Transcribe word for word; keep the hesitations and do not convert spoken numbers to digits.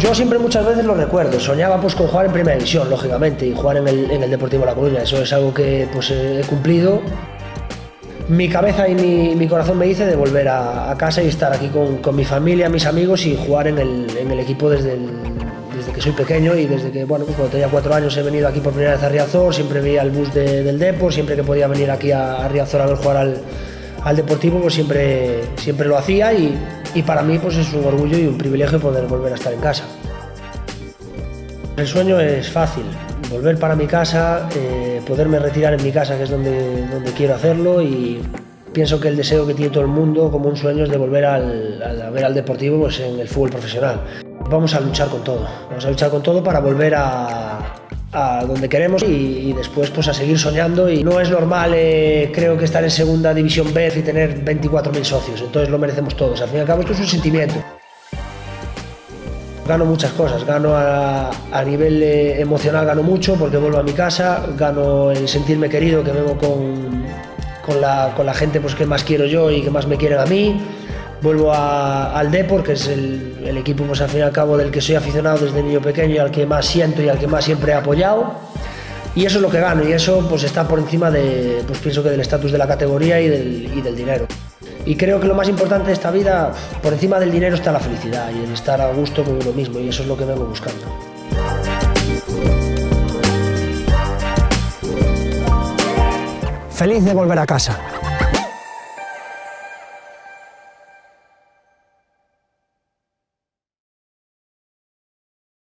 Yo siempre muchas veces lo recuerdo, soñaba pues con jugar en Primera División, lógicamente, y jugar en el, en el Deportivo La Coruña. Eso es algo que pues he cumplido. Mi cabeza y mi, mi corazón me dice de volver a, a casa y estar aquí con, con mi familia, mis amigos y jugar en el, en el equipo desde, el, desde que soy pequeño y desde que, bueno, pues cuando tenía cuatro años he venido aquí por primera vez a Riazor, siempre veía el bus de, del Depor, siempre que podía venir aquí a, a Riazor a ver jugar al, al Deportivo, pues siempre, siempre lo hacía y, y para mí pues es un orgullo y un privilegio poder volver a estar en casa. El sueño es fácil, volver para mi casa, eh, poderme retirar en mi casa, que es donde, donde quiero hacerlo, y pienso que el deseo que tiene todo el mundo como un sueño es de volver al, al, a ver al Deportivo pues, en el fútbol profesional. Vamos a luchar con todo, vamos a luchar con todo para volver a, a donde queremos y, y después pues, a seguir soñando. Y no es normal, eh, creo que estar en Segunda División B y tener veinticuatro mil socios, entonces lo merecemos todos. Al fin y al cabo esto es un sentimiento. Gano muchas cosas, gano a, a nivel eh, emocional, gano mucho porque vuelvo a mi casa, gano el sentirme querido, que vengo con, con, la, con la gente pues, que más quiero yo y que más me quieren a mí. Vuelvo a, al Depor, que es el, el equipo pues, al fin y al cabo del que soy aficionado desde niño pequeño y al que más siento y al que más siempre he apoyado. Y eso es lo que gano y eso pues, está por encima de, pues, pienso que del estatus de la categoría y del, y del dinero. Y creo que lo más importante de esta vida, por encima del dinero, está la felicidad y el estar a gusto con uno mismo, y eso es lo que vengo buscando. Feliz de volver a casa.